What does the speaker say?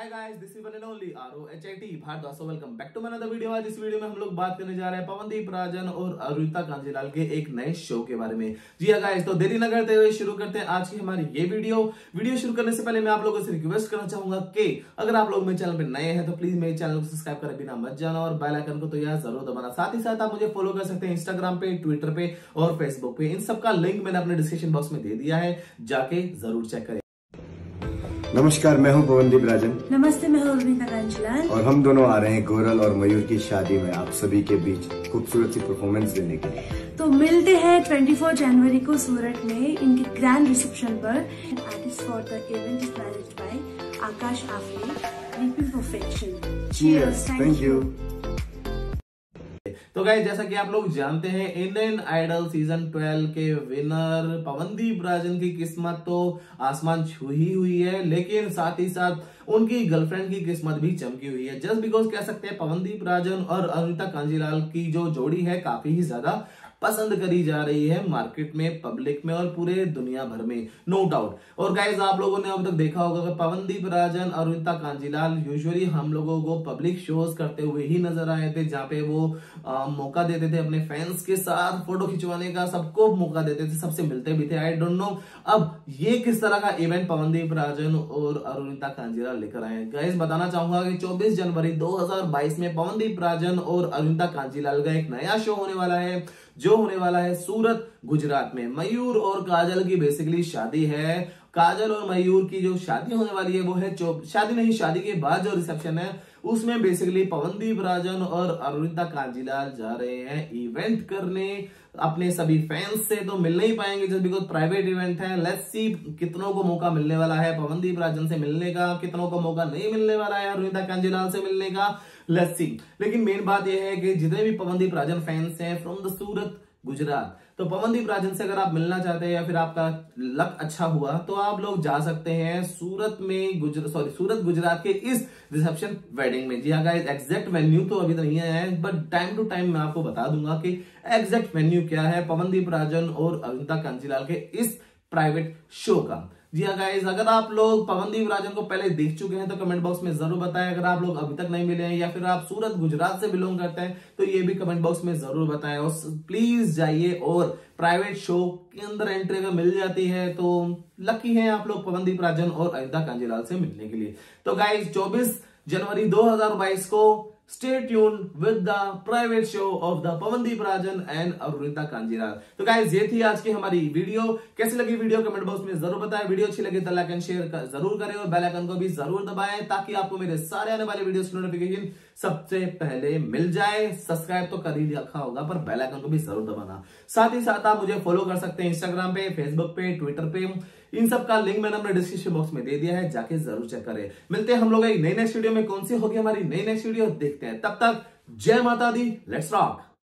Hi guys, this is one and only ROHIT Bhardwaj. Welcome back to my another video. आज इस video में हम लोग बात करने जा रहे हैं पवनदीप राजन और अरुणिता कांजीलाल के एक नए शो के बारे में। जी हाँ गाइस, तो देरी न करते हुए शुरू करते हैं आज की हमारी ये वीडियो शुरू करने से पहले मैं आप लोगों से रिक्वेस्ट करना चाहूंगा कि अगर आप लोग मेरे चैनल पे नए हैं तो प्लीज मेरे चैनल को सब्सक्राइब करे बिना मत जाना और बेल आइकन को तो यार जरूर दबाना। साथ ही साथ आप मुझे फॉलो कर सकते हैं इंस्टाग्राम पे, ट्विटर पे और फेसबुक पे। इन सबका लिंक मैंने अपने डिस्क्रिप्शन बॉक्स में दे दिया है, जाके जरूर चेक करें। नमस्कार, मैं हूं पवनदीप राजन। नमस्ते, मैं हूं अरुणिता कांजीलाल और हम दोनों आ रहे हैं गोरल और मयूर की शादी में आप सभी के बीच खूबसूरत सी परफॉर्मेंस देने के लिए। तो मिलते हैं 24 जनवरी को सूरत में इनके ग्रैंड रिसेप्शन पर। Artist for the event is managed by Akash Afri, reaping perfection. Cheers, thank you. तो गाइस, जैसा कि आप लोग जानते हैं, इंडियन आइडल सीजन 12 के विनर पवनदीप राजन की किस्मत तो आसमान छू ही हुई है, लेकिन साथ ही साथ उनकी गर्लफ्रेंड की किस्मत भी चमकी हुई है। जस्ट बिकॉज कह सकते हैं पवनदीप राजन और अरुणिता कांजीलाल की जो जोड़ी है काफी ही ज्यादा पसंद करी जा रही है मार्केट में, पब्लिक में और पूरे दुनिया भर में, नो डाउट। और गाइज, आप लोगों ने अब तक देखा होगा कि पवनदीप राजन, अरुणिता कांजीलाल यूजुअली हम लोगों को पब्लिक शोज करते हुए ही नजर आए थे, जहां पे वो मौका देते थे अपने फैंस के साथ फोटो खिंचवाने का, सबको मौका देते थे, सबसे मिलते भी थे। आई डोंट नो अब ये किस तरह का इवेंट पवनदीप राजन और अरुणिता कांजीलाल लेकर आए हैं। गाइज, बताना चाहूंगा कि 24 जनवरी 2022 में पवनदीप राजन और अरुणिता कांजीलाल का एक नया शो होने वाला है, जो होने वाला है सूरत, गुजरात में। मयूर और काजल की बेसिकली शादी है। काजल और मयूर की जो शादी होने वाली है वो है शादी के बाद जो रिसेप्शन है उसमें बेसिकली पवनदीप राजन और अरुणिता कांजीलाल जा रहे हैं इवेंट करने। अपने सभी फैंस से तो मिल नहीं पाएंगे जस्ट बिकॉज प्राइवेट इवेंट है। लेट्स सी कितनों को मौका मिलने वाला है पवनदीप राजन से मिलने का, कितनों को मौका नहीं मिलने वाला है अरुणिता कांजीलाल से मिलने का। Let's see. लेकिन मेन बात यह है कि जितने भी पवनदीप राजन फैंस हैं फ्रॉम द सूरत, गुजरात, तो पवनदीप राजन से अगर आप मिलना चाहते हैं या फिर आपका लक अच्छा हुआ तो आप लोग जा सकते हैं सूरत गुजरात के इस रिसेप्शन वेडिंग में। जी हाँ गाइस, एग्जैक्ट वेन्यू तो अभी तो नहीं आया है, बट टाइम टू टाइम मैं आपको बता दूंगा कि एग्जैक्ट वेन्यू क्या है पवनदीप राजन और अरुणिता कांजीलाल के इस प्राइवेट शो का। जी हाँ गाइस, अगर आप लोग पवनदीप राजन को पहले देख चुके हैं तो कमेंट बॉक्स में जरूर बताएं। अगर आप लोग अभी तक नहीं मिले हैं या फिर आप सूरत, गुजरात से बिलोंग करते हैं तो ये भी कमेंट बॉक्स में जरूर बताएं। और प्लीज जाइए और प्राइवेट शो के अंदर एंट्री अगर मिल जाती है तो लकी हैं आप लोग पवनदीप राजन और अरुणिता कांजीलाल से मिलने के लिए। तो गाइस, 24 जनवरी 2022 को Stay tuned with the private show of the Pawandeep Rajan and Arunita Kanjilal. तो गाइस, ये थी आज की हमारी वीडियो। कैसी लगी वीडियो कमेंट बॉक्स में जरूर बताएं। वीडियो अच्छी लगी तो लाइक एंड शेयर जरूर करें और बेल आइकन को भी जरूर दबाएं ताकि आपको मेरे सारे आने वाले वीडियोस की नोटिफिकेशन सबसे पहले मिल जाए। सब्सक्राइब तो कर ही रखा होगा पर बेल आइकन को भी जरूर दबाना। साथ ही साथ आप मुझे फॉलो कर सकते हैं इंस्टाग्राम पे, फेसबुक पे, ट्विटर पे। इन सब का लिंक मैंने अपने डिस्क्रिप्शन बॉक्स में दे दिया है, जाके जरूर चेक करें। मिलते हैं हम लोग एक नई नेक्स्ट वीडियो में। कौन सी होगी हमारी नई नेक्स्ट वीडियो देखते हैं। तब तक जय माता दी, लेट्स रॉक।